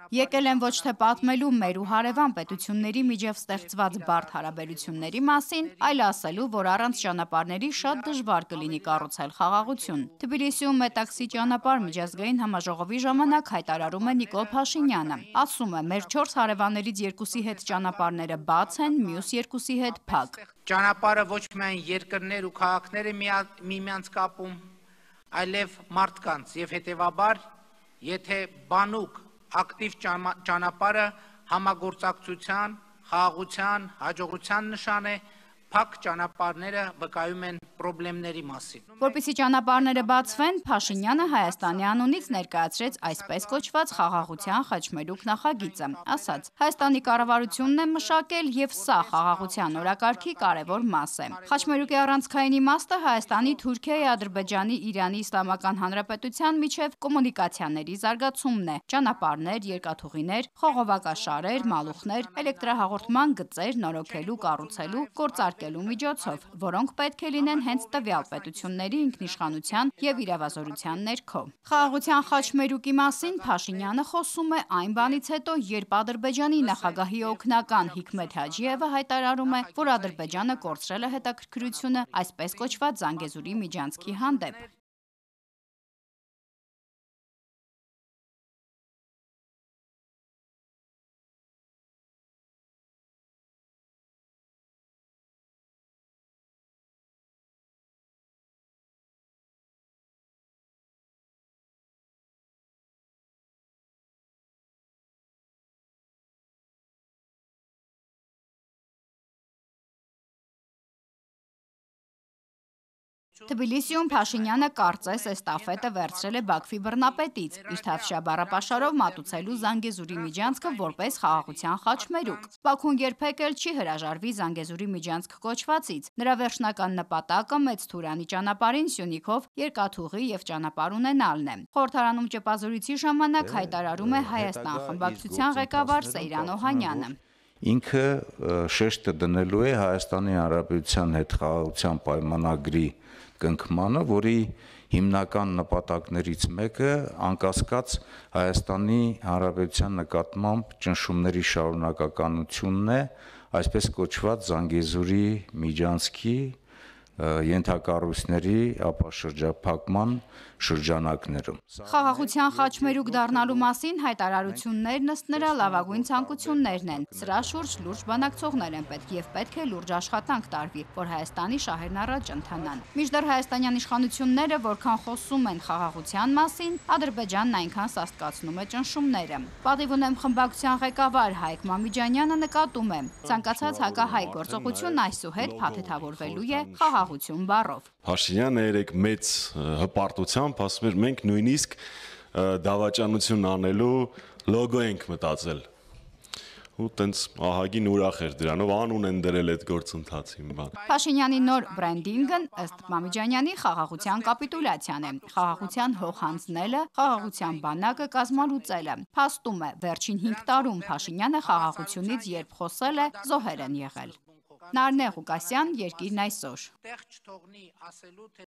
Եկել են ոչ թե պատմելու մեր ու հարևան պետությունների միջև ստեղծված բարդ հարաբերությունների մասին, այլ ասելու, որ առանց ճանապարհների շատ դժվար կլինի կառուցել խաղաղություն։ Թբիլիսիում Մետաքսի ճանապարհ միջազգային համաժողովի ժամանակ հայտարարում է Նիկոլ Փաշինյանը։ Ասում է՝ մեր 4 հարևաններից երկուսի հետ ճանապարհները բաց են, մյուս երկուսի հետ փակ։ Ճանապարհը ոչ միայն երկրներ ու քաղաքներ է միմյանց կապում, այլև մարդկանց եւ հետեւաբար, եթե բանուկ ակտիվ ճանապարհը համագործակցության, խաղաղության, հաջողության նշան է, փակ ճանապարհները վկայում են խնդիրների մասին։ Որպեսզի ճանապարհները բացվեն, Փաշինյանը Հայաստանի անունից ներկայացրեց այսպես կոչված խաղաղության խաչմերուկ նախագիծը, ասաց. Հայաստանի կառավարությունն է մշակել եւ սա խաղաղության օրակարգի կարևոր մաս է։ Խաչմերուկի առանցքային իմաստը Հայաստանի, Թուրքիայի, Ադրբեջանի, Իրանի Իսլամական Հանրապետության միջև կոմունիկացիաների զարգացումն է։ Ճանապարհներ, երկաթուղիներ, խողովակաշարեր, մալուխներ, էլեկտրահաղորդման գծեր նորոգելու, կառուցելու, գործարկելու միջոցով, որոնք պետք է լինեն հենց տվյալ պետությունների ինքնիշխանության եւ իրավազորության ներքո։ Խաղաղության խաչմերուկի մասին Փաշինյանը խոսում է այն բանից հետո, երբ Ադրբեջանի նախագահի օգնական Հիկմեթ Հաջիևը հայտարարում է, որ Ադրբեջանը կորցրել է հետաքրքրությունը այսպես կոչված Զանգեզուրի միջանցքի հանդեպ։ Թբիլիսիում Փաշինյանը կարծես էստաֆետը վերցրել է Բաքվի բռնապետից՝ Իշխթավշա բառապաշարով մատուցելու Զանգեզուրի միջանցքը որպես խաղաղության խաչմերուկ։ Բաքուն երբեք էլ չի հրաժարվի Զանգեզուրի միջանցք կոչվածից։ Նրա վերջնական նպատակը Մեծ Թուրանի ճանապարհին Սյունիքով երկաթուղի եւ ճանապարհ ունենալն է։ Խորհրդարանում ճեպազորույցի ժամանակ հայտարարում է Հայաստան խմբակցության ղեկավար Սեյրան Օհանյանը։ Ինքը շեշտը դնելու է Հայաստանի Հանրապետության հետ խաղաղության պայմանագրի կնքմանը, որի հիմնական նպատակներից մեկը անկասկած Հայաստանի Հանրապետության նկատմամբ ճնշումների շարունակականությունն է, այսպես կոչված Զանգեզուրի միջանցքի ենթակառույցների ապաշրջափակման շրջանակներում։ Խաղաղության խաչմերուկ դառնալու մասին հայտարարություններն ըստ նրա լավագույն ցանկություններն են։ Սրա շուրջ լուրջ բանակցողներ են պետք եւ պետք է լուրջ աշխատանք տարվի, որ Հայաստանի շահերն առաջ ընթանան։ Մինչդեռ հայաստանյան իշխանությունները որքան խոսում են խաղաղության մասին, Ադրբեջանն այնքան սաստկացնում է ճնշումները։ Պատիվ ունեմ խմբակցության ղեկավար Հայկ Մամիջանյանը նկատում է. ցանկացած հակահայ գործողություն այսուհետ փաթեթավորվելու է խաղաղություն բառով։ Փաշինյանը երեք մեծ հպարտությամբ ասում էր, մենք նույնիսկ դավաճանություն անելու լոգո ենք մտածել։ Ու տենց ահագին ուրախ էր դրանով, անուն են դրել այդ գործընթացին բան։ Փաշինյանի նոր բրենդինգն ըստ Մամիջանյանի խաղաղության կապիտուլյացիան է, խաղաղության հող հանձնելը, խաղաղության բանակը կազմալուծելը։ Փաստում է, վերջին 5 տարում Փաշինյանը խաղաղությունից երբ խոսել է, զոհեր են եղել։ Նարնե Ղուկասյան, Երկիրն այսօր։